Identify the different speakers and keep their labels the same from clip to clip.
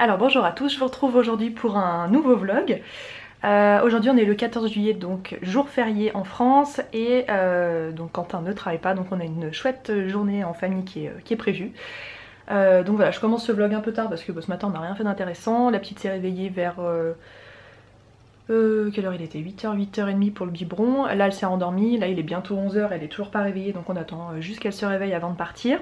Speaker 1: Alors bonjour à tous, je vous retrouve aujourd'hui pour un nouveau vlog. Aujourd'hui on est le 14 juillet, donc jour férié en France, et donc Quentin ne travaille pas, donc on a une chouette journée en famille qui est prévue. Donc voilà, je commence ce vlog un peu tard parce que ce matin on n'a rien fait d'intéressant. La petite s'est réveillée vers... quelle heure il était? 8h, 8h30 pour le biberon. Là elle s'est endormie, là il est bientôt 11h, elle est toujours pas réveillée, donc on attend juste qu'elle se réveille avant de partir.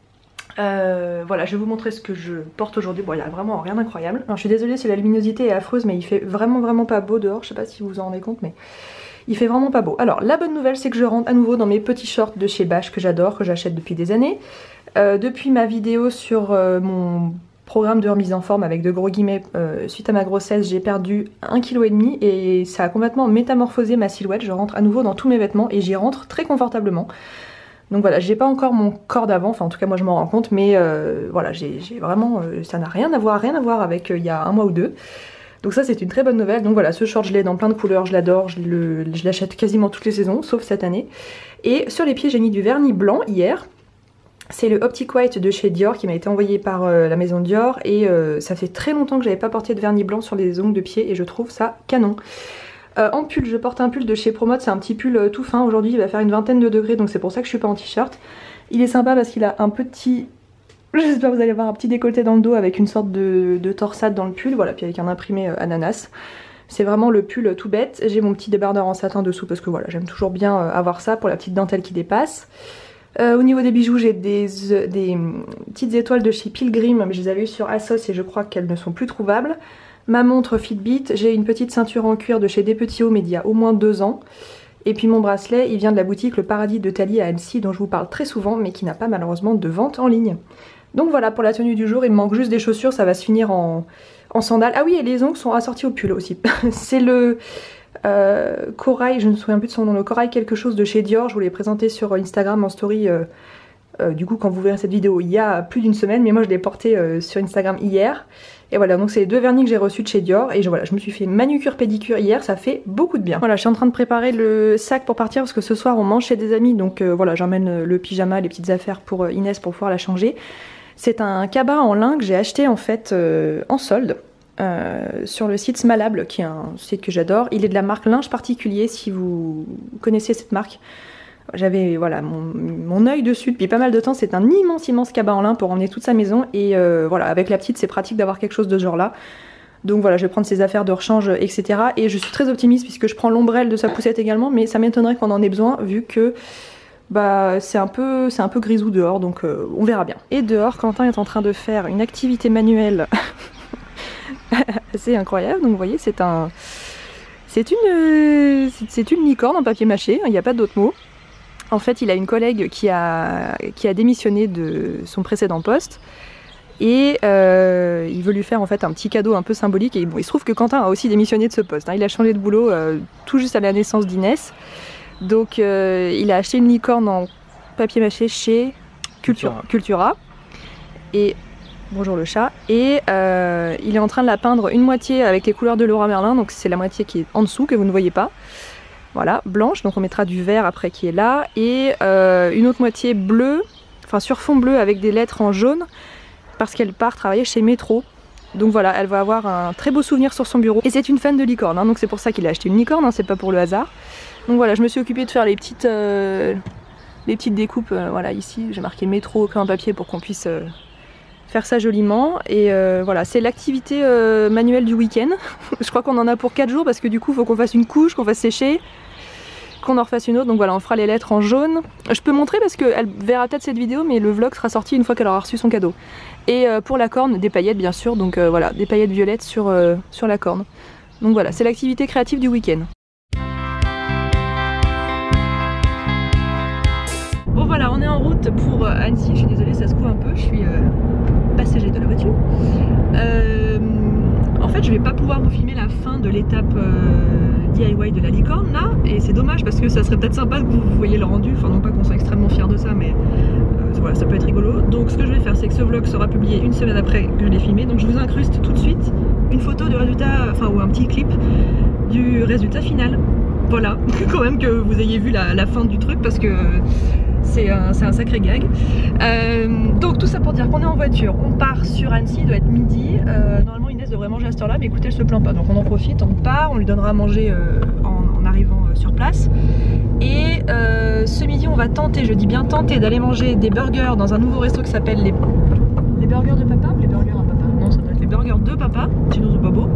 Speaker 1: Voilà, je vais vous montrer ce que je porte aujourd'hui. Bon, il n'y a vraiment rien d'incroyable. Je suis désolée si la luminosité est affreuse, mais il fait vraiment pas beau dehors. Je sais pas si vous vous en rendez compte, mais il fait vraiment pas beau. Alors, la bonne nouvelle, c'est que je rentre à nouveau dans mes petits shorts de chez Bash que j'adore, que j'achète depuis des années. Depuis ma vidéo sur mon programme de remise en forme avec de gros guillemets, suite à ma grossesse, j'ai perdu 1,5 kg et ça a complètement métamorphosé ma silhouette. Je rentre à nouveau dans tous mes vêtements et j'y rentre très confortablement. Donc voilà, j'ai pas encore mon corps d'avant, enfin en tout cas moi je m'en rends compte, mais voilà, j'ai vraiment, ça n'a rien à voir avec il y a un mois ou deux. Donc ça c'est une très bonne nouvelle. Donc voilà, ce short je l'ai dans plein de couleurs, je l'adore, je l'achète quasiment toutes les saisons, sauf cette année. Et sur les pieds j'ai mis du vernis blanc hier. C'est le Optic White de chez Dior qui m'a été envoyé par la maison Dior, et ça fait très longtemps que j'avais pas porté de vernis blanc sur les ongles de pied et je trouve ça canon. En pull, je porte un pull de chez Promote, c'est un petit pull tout fin. Aujourd'hui il va faire une vingtaine de degrés, donc c'est pour ça que je suis pas en t-shirt. Il est sympa parce qu'il a un petit... J'espère que vous allez voir un petit décolleté dans le dos avec une sorte de torsade dans le pull, voilà, puis avec un imprimé ananas. C'est vraiment le pull tout bête. J'ai mon petit débardeur en satin dessous parce que voilà, j'aime toujours bien avoir ça pour la petite dentelle qui dépasse. Au niveau des bijoux, j'ai des petites étoiles de chez Pilgrim, mais je les avais eues sur ASOS et je crois qu'elles ne sont plus trouvables. Ma montre Fitbit, j'ai une petite ceinture en cuir de chez Des Petits Hauts, mais d'il y a au moins 2 ans. Et puis mon bracelet, il vient de la boutique Le Paradis de Thalie à Annecy, dont je vous parle très souvent, mais qui n'a pas malheureusement de vente en ligne. Donc voilà pour la tenue du jour, il me manque juste des chaussures, ça va se finir en sandales. Ah oui, et les ongles sont assortis au pull aussi. C'est le corail, je ne me souviens plus de son nom, le corail quelque chose de chez Dior, je vous l'ai présenté sur Instagram en story. Du coup quand vous verrez cette vidéo il y a plus d'une semaine, mais moi je l'ai porté sur Instagram hier. Et voilà, donc c'est les 2 vernis que j'ai reçus de chez Dior. Et voilà, je me suis fait manucure pédicure hier, ça fait beaucoup de bien. Voilà, je suis en train de préparer le sac pour partir parce que ce soir on mange chez des amis. Donc voilà, j'emmène le pyjama, les petites affaires pour Inès pour pouvoir la changer. C'est un cabas en lin que j'ai acheté en fait en solde sur le site Smalable, qui est un site que j'adore. Il est de la marque Linge Particulier, si vous connaissez cette marque. J'avais voilà, mon œil dessus depuis pas mal de temps. C'est un immense cabas en lin pour emmener toute sa maison. Et voilà, avec la petite c'est pratique d'avoir quelque chose de ce genre là. Donc voilà, je vais prendre ses affaires de rechange, etc. Et je suis très optimiste puisque je prends l'ombrelle de sa poussette également. Mais ça m'étonnerait qu'on en ait besoin vu que bah, c'est un peu grisou dehors. Donc on verra bien. Et dehors, Quentin est en train de faire une activité manuelle assez incroyable. Donc vous voyez, c'est une licorne en papier mâché, il n'y a pas d'autre mot. En fait, il a une collègue qui a démissionné de son précédent poste et il veut lui faire en fait un petit cadeau un peu symbolique. Et bon, il se trouve que Quentin a aussi démissionné de ce poste, hein. Il a changé de boulot tout juste à la naissance d'Inès. Donc il a acheté une licorne en papier mâché chez Cultura. Et bonjour le chat. Et il est en train de la peindre une moitié avec les couleurs de Leroy Merlin, donc c'est la moitié qui est en dessous que vous ne voyez pas. Voilà, blanche, donc on mettra du vert après qui est là, et une autre moitié bleue, enfin sur fond bleu avec des lettres en jaune, parce qu'elle part travailler chez Métro. Donc voilà, elle va avoir un très beau souvenir sur son bureau. Et c'est une fan de licorne, hein, donc c'est pour ça qu'il a acheté une licorne, hein, c'est pas pour le hasard. Donc voilà, je me suis occupée de faire les petites découpes, voilà, ici j'ai marqué Métro crayon papier pour qu'on puisse faire ça joliment. Et voilà, c'est l'activité manuelle du week-end. Je crois qu'on en a pour 4 jours parce que du coup il faut qu'on fasse une couche, qu'on fasse sécher, qu'on en refasse une autre. Donc voilà, on fera les lettres en jaune. Je peux montrer parce qu'elle verra peut-être cette vidéo, mais le vlog sera sorti une fois qu'elle aura reçu son cadeau. Et pour la corne, des paillettes bien sûr, donc voilà, des paillettes violettes sur la corne. Donc voilà, c'est l'activité créative du week-end. Bon voilà, on est en route pour Annecy. Je suis désolée, ça secoue un peu, je suis passager de la voiture. En fait je vais pas pouvoir vous filmer la fin de l'étape DIY de la licorne là, et c'est dommage parce que ça serait peut-être sympa que vous voyez le rendu, enfin non pas qu'on soit extrêmement fiers de ça, mais voilà, ça peut être rigolo. Donc ce que je vais faire, c'est que ce vlog sera publié une semaine après que je l'ai filmé, donc je vous incruste tout de suite une photo du résultat, enfin ou un petit clip du résultat final. Voilà, quand même que vous ayez vu la fin du truc parce que c'est un sacré gag. Donc tout ça pour dire qu'on est en voiture, on part sur Annecy, il doit être midi. Normalement devrait manger à cette heure-là, mais écoutez, elle se plaint pas. Donc on en profite, on part, on lui donnera à manger en arrivant sur place. Et ce midi, on va tenter, je dis bien tenter, d'aller manger des burgers dans un nouveau resto qui s'appelle les burgers de papa ou les burgers à papa? Non, ça doit être les burgers de papa, sinon c'est pas beau.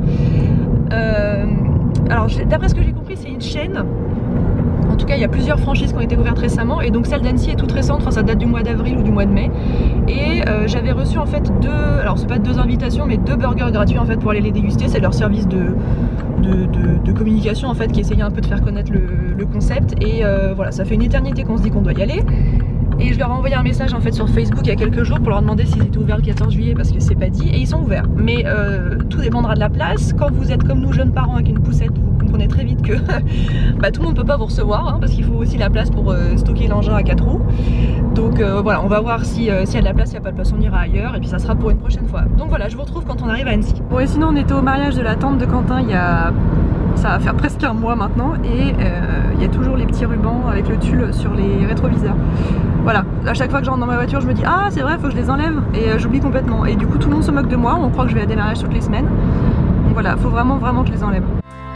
Speaker 1: Alors d'après ce que j'ai compris, c'est une chaîne. En tout cas, il y a plusieurs franchises qui ont été ouvertes récemment et donc celle d'Annecy est toute récente, enfin ça date du mois d'avril ou du mois de mai. Et j'avais reçu en fait alors c'est pas 2 invitations mais 2 burgers gratuits en fait pour aller les déguster. C'est leur service de communication en fait qui essayait un peu de faire connaître le concept. Et voilà, ça fait une éternité qu'on se dit qu'on doit y aller. Et je leur ai envoyé un message en fait sur Facebook il y a quelques jours pour leur demander s'ils étaient ouverts le 14 juillet parce que c'est pas dit, et ils sont ouverts. Mais tout dépendra de la place. Quand vous êtes comme nous jeunes parents avec une poussette, vous comprenez très vite que bah, tout le monde peut pas vous recevoir hein, parce qu'il faut aussi la place pour stocker l'engin à 4 roues. Donc voilà, on va voir s'il y a de la place, s'il n'y a pas de place on ira ailleurs et puis ça sera pour une prochaine fois. Donc voilà, je vous retrouve quand on arrive à Annecy. Bon et sinon on était au mariage de la tante de Quentin il y a... ça va faire presque un mois maintenant et il y a toujours les petits rubans avec le tulle sur les rétroviseurs. Voilà, à chaque fois que je rentre dans ma voiture je me dis ah c'est vrai, faut que je les enlève et j'oublie complètement. Et du coup tout le monde se moque de moi, on croit que je vais à des mariages toutes les semaines. Donc voilà, faut vraiment que je les enlève.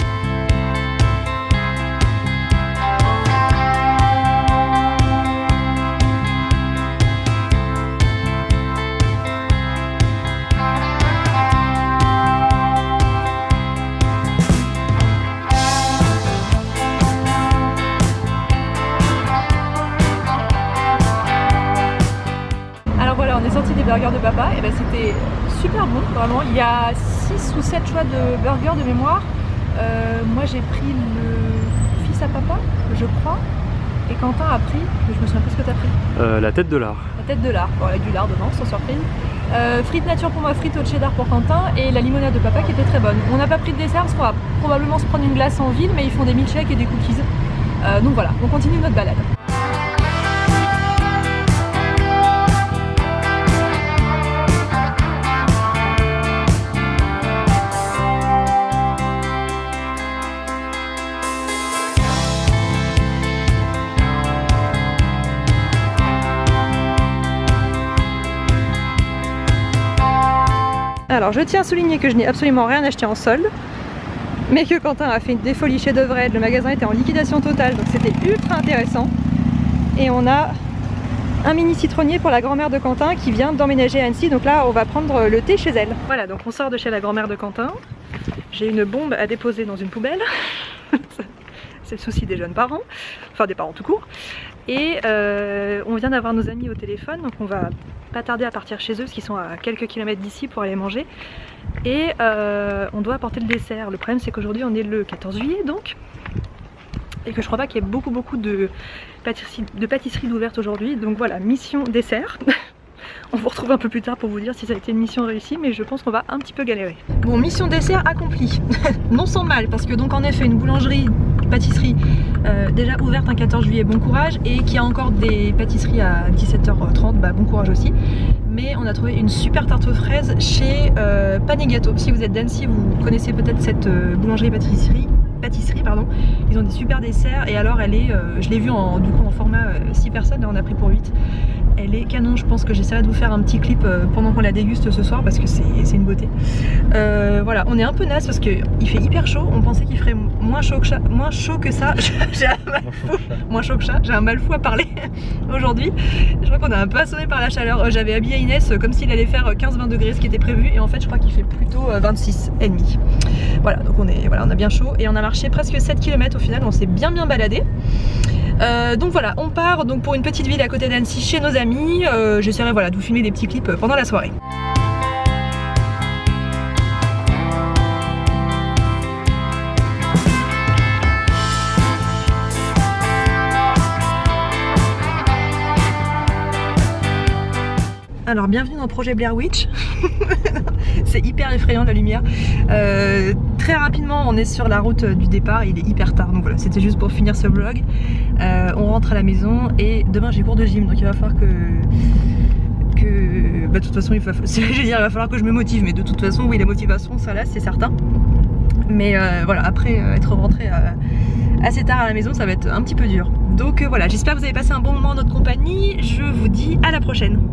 Speaker 1: On est sorti des burgers de papa et ben c'était super bon vraiment. Il y a 6 ou 7 choix de burgers de mémoire. Moi j'ai pris le fils à papa je crois et Quentin a pris, je me souviens pas ce que t'as pris.
Speaker 2: La tête de lard.
Speaker 1: La tête de lard, bon avec du lard dedans sans surprise. Frites nature pour moi, frites au cheddar pour Quentin et la limonade de papa qui était très bonne. On n'a pas pris de dessert parce qu'on va probablement se prendre une glace en ville mais ils font des milkshakes et des cookies. Donc voilà, on continue notre balade. Alors je tiens à souligner que je n'ai absolument rien acheté en solde, mais que Quentin a fait des folies chez Devrel, le magasin était en liquidation totale donc c'était ultra intéressant. Et on a un mini citronnier pour la grand-mère de Quentin qui vient d'emménager à Annecy, donc là on va prendre le thé chez elle. Voilà, donc on sort de chez la grand-mère de Quentin, j'ai une bombe à déposer dans une poubelle, c'est le souci des jeunes parents, enfin des parents tout court. Et on vient d'avoir nos amis au téléphone, donc on va pas tarder à partir chez eux, parce qu'ils sont à quelques kilomètres d'ici pour aller manger. Et on doit apporter le dessert. Le problème c'est qu'aujourd'hui on est le 14 juillet donc, et que je crois pas qu'il y ait beaucoup de pâtisseries d'ouvertes aujourd'hui. Donc voilà, mission dessert. On vous retrouve un peu plus tard pour vous dire si ça a été une mission réussie, mais je pense qu'on va un petit peu galérer. Bon, mission dessert accomplie. Non sans mal, parce que donc en effet une boulangerie, pâtisserie déjà ouverte un 14 juillet, bon courage, et qui a encore des pâtisseries à 17h30, bah bon courage aussi. Mais on a trouvé une super tarte aux fraises chez Pain et Gâteau. Si vous êtes d'Annecy, vous connaissez peut-être cette boulangerie pâtisserie pardon. Ils ont des super desserts et alors elle est, je l'ai vue du coup en format 6 personnes et on a pris pour 8. Elle est canon, je pense que j'essaierai de vous faire un petit clip pendant qu'on la déguste ce soir parce que c'est une beauté. Voilà, on est un peu naze parce qu'il fait hyper chaud, on pensait qu'il ferait moins chaud que ça. J'ai un mal fou à parler aujourd'hui. Je crois qu'on est un peu assommé par la chaleur. J'avais habillé Inès comme s'il allait faire 15-20 degrés ce qui était prévu et en fait je crois qu'il fait plutôt 26,5. Voilà, donc on a bien chaud et on a marché presque 7 km au final, on s'est bien baladé. Donc voilà, on part donc pour une petite ville à côté d'Annecy chez nos amis. J'essaierai voilà, de vous filmer des petits clips pendant la soirée. Alors bienvenue dans le projet Blair Witch. C'est hyper effrayant la lumière. Très rapidement on est sur la route du départ, il est hyper tard donc voilà, c'était juste pour finir ce vlog. On rentre à la maison et demain j'ai cours de gym donc il va falloir que bah, de toute façon il va falloir que je me motive, mais de toute façon oui la motivation ça là c'est certain. Mais voilà, après être rentré assez tard à la maison ça va être un petit peu dur. Donc voilà, j'espère que vous avez passé un bon moment en notre compagnie, je vous dis à la prochaine.